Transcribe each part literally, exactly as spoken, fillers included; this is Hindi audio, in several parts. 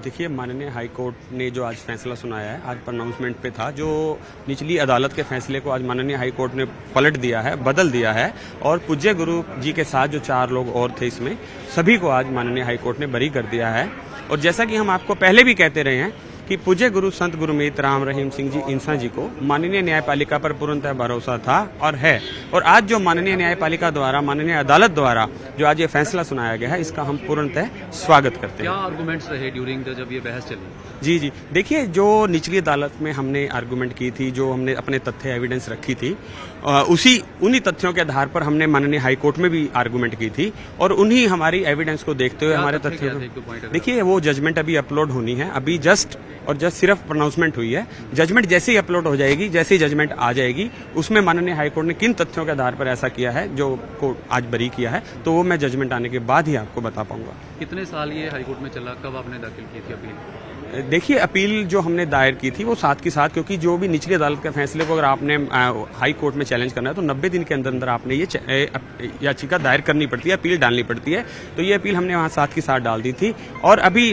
देखिए, माननीय हाई कोर्ट ने जो आज फैसला सुनाया है, आज प्रोनाउंसमेंट पे था, जो निचली अदालत के फैसले को आज माननीय हाई कोर्ट ने पलट दिया है, बदल दिया है और पूज्य गुरु जी के साथ जो चार लोग और थे इसमें, सभी को आज माननीय हाई कोर्ट ने बरी कर दिया है। और जैसा कि हम आपको पहले भी कहते रहे हैं कि पूज्य गुरु संत गुरुमीत राम रहीम सिंह जी इंसा जी को माननीय न्यायपालिका पर पूर्णतः भरोसा था और है। और आज जो माननीय न्यायपालिका द्वारा, माननीय अदालत द्वारा जो आज ये फैसला सुनाया गया है, इसका हम पूर्णतः स्वागत करते हैं। क्या आर्गुमेंट्स रहे ड्यूरिंग द जब ये बहस चली? जी जी देखिए, जो निचली अदालत में हमने आर्गुमेंट की थी, जो हमने अपने तथ्य एविडेंस रखी थी, उसी उन्हीं तथ्यों के आधार पर हमने माननीय हाई कोर्ट में भी आर्गुमेंट की थी और उन्हीं हमारी एविडेंस को देखते हुए हमारे तथ्य, देखिए वो जजमेंट अभी अपलोड होनी है, अभी जस्ट और जस्ट सिर्फ प्रोनाउंसमेंट हुई है। जजमेंट जैसे ही अपलोड हो जाएगी, जैसे ही जजमेंट आ जाएगी, उसमें माननीय हाई कोर्ट ने किन तथ्यों के आधार पर ऐसा किया है, जो कोर्ट आज बरी किया है, तो वो मैं जजमेंट आने के बाद ही आपको बता पाऊंगा। कितने साल ये हाई कोर्ट में चला, कब आपने दाखिल की थी अपील? देखिए, अपील जो हमने दायर की थी वो साथ के साथ, क्योंकि जो भी निचली अदालत के फैसले को अगर आपने हाई कोर्ट में चैलेंज करना है तो नब्बे दिन के अंदर अंदर आपने ये याचिका दायर करनी पड़ती है, अपील डालनी पड़ती है। तो ये अपील हमने वहाँ साथ के साथ डाल दी थी और अभी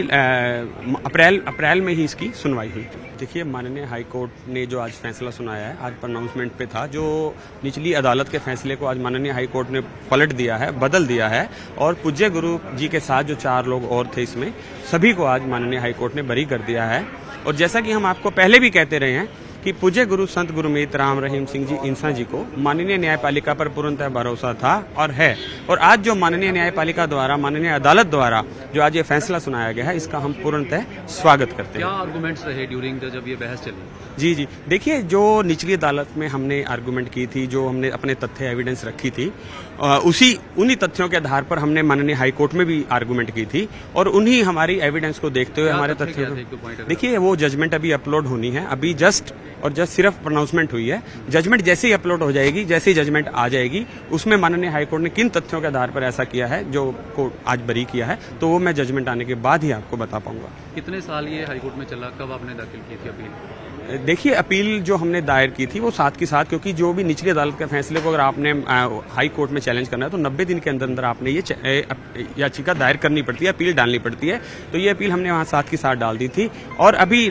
अप्रैल अप्रैल में ही इसकी सुनवाई हुई थी। देखिए, माननीय हाई कोर्ट ने जो आज फैसला सुनाया है, आज प्रोनाउंसमेंट पे था, जो निचली अदालत के फैसले को आज माननीय हाई कोर्ट ने पलट दिया है, बदल दिया है और पूज्य गुरु जी के साथ जो चार लोग और थे इसमें, सभी को आज माननीय हाई कोर्ट ने बरी कर दिया है। और जैसा कि हम आपको पहले भी कहते रहे हैं कि पूज्य गुरु संत गुरुमीत राम रहीम सिंह जी इंसा जी को माननीय न्यायपालिका पर पूर्णतः भरोसा था और है। और आज जो माननीय न्यायपालिका द्वारा, माननीय अदालत द्वारा जो आज ये फैसला सुनाया गया है, इसका हम पूर्णतः स्वागत करते हैं। क्या आर्गुमेंट्स रहे ड्यूरिंग द जब ये बहस चली? जी जी देखिए, जो निचली अदालत में हमने आर्गुमेंट की थी, जो हमने अपने तथ्य एविडेंस रखी थी, उसी उन्हीं तथ्यों के आधार पर हमने माननीय हाई कोर्ट में भी आर्गुमेंट की थी और उन्हीं हमारी एविडेंस को देखते हुए हमारे तथ्य, देखिए वो जजमेंट अभी अपलोड होनी है, अभी जस्ट और जस्ट सिर्फ प्रोनाउंसमेंट हुई है। जजमेंट जैसे ही अपलोड हो जाएगी, जैसे ही जजमेंट आ जाएगी, उसमें माननीय हाई कोर्ट ने किन तथ्यों के आधार पर ऐसा किया है, जो कोर्ट आज बरी किया है, तो वो मैं जजमेंट आने के बाद ही आपको बता पाऊंगा। कितने साल ये हाई कोर्ट में चला, कब आपने दाखिल की थी अपील? देखिए, अपील जो हमने दायर की थी वो साथ के साथ, क्योंकि जो भी निचली अदालत के फैसले को अगर आपने हाई कोर्ट में चैलेंज करना है तो नब्बे दिन के अंदर अंदर आपने ये याचिका दायर करनी पड़ती है, अपील डालनी पड़ती है। तो ये अपील हमने वहाँ साथ के साथ डाल दी थी और अभी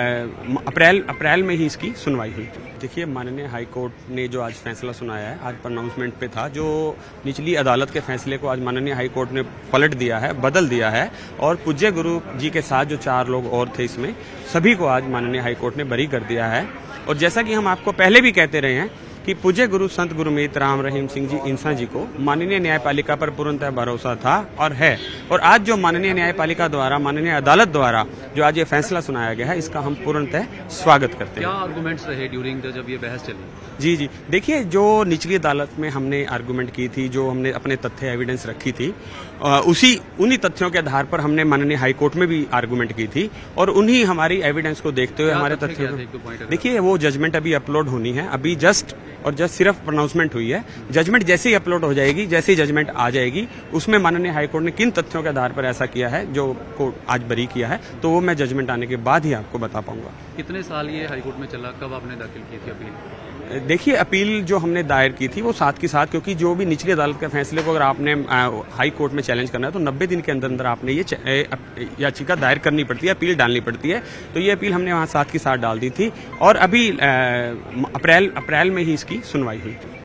अप्रैल अप्रैल में ही इसकी सुनवाई हुई थी। देखिए, माननीय हाई कोर्ट ने जो आज फैसला सुनाया है, आज प्रोनाउंसमेंट पे था, जो निचली अदालत के फैसले को आज माननीय हाई कोर्ट ने पलट दिया है, बदल दिया है और पूज्य गुरु जी के साथ जो चार लोग और थे इसमें, सभी को आज माननीय हाई कोर्ट ने बरी कर दिया है। और जैसा कि हम आपको पहले भी कहते रहे हैं कि पूज्य गुरु संत गुरुमीत राम रहीम सिंह जी इंसा जी को माननीय न्यायपालिका पर पूर्णतः भरोसा था और है। और आज जो माननीय न्यायपालिका द्वारा, माननीय अदालत द्वारा जो आज ये फैसला सुनाया गया है, इसका हम पूर्णतः स्वागत करते हैं। क्या आर्गुमेंट्स रहे ड्यूरिंग द जब ये बहस चली? जी जी देखिए, जो निचली अदालत में हमने आर्गुमेंट की थी, जो हमने अपने तथ्य एविडेंस रखी थी, उसी उन्हीं तथ्यों के आधार पर हमने माननीय हाई कोर्ट में भी आर्गुमेंट की थी और उन्हीं हमारी एविडेंस को देखते हुए हमारे तथ्य, देखिए वो जजमेंट अभी अपलोड होनी है, अभी जस्ट और जस्ट सिर्फ प्रोनाउंसमेंट हुई है। जजमेंट जैसे ही अपलोड हो जाएगी, जैसे ही जजमेंट आ जाएगी, उसमें माननीय हाई कोर्ट ने किन तथ्यों के आधार पर ऐसा किया है, जो कोर्ट आज बरी किया है, तो वो मैं जजमेंट आने के बाद ही आपको बता पाऊंगा। कितने साल ये हाई कोर्ट में चला, कब आपने दाखिल की थी अपील? देखिए, अपील जो हमने दायर की थी वो साथ के साथ, क्योंकि जो भी निचली अदालत के फैसले को अगर आपने हाई कोर्ट में चैलेंज करना है तो नब्बे दिन के अंदर अंदर आपने ये याचिका दायर करनी पड़ती है, अपील डालनी पड़ती है। तो ये अपील हमने वहाँ साथ के साथ डाल दी थी और अभी अप्रैल अप्रैल में ही इसकी सुनवाई हुई थी।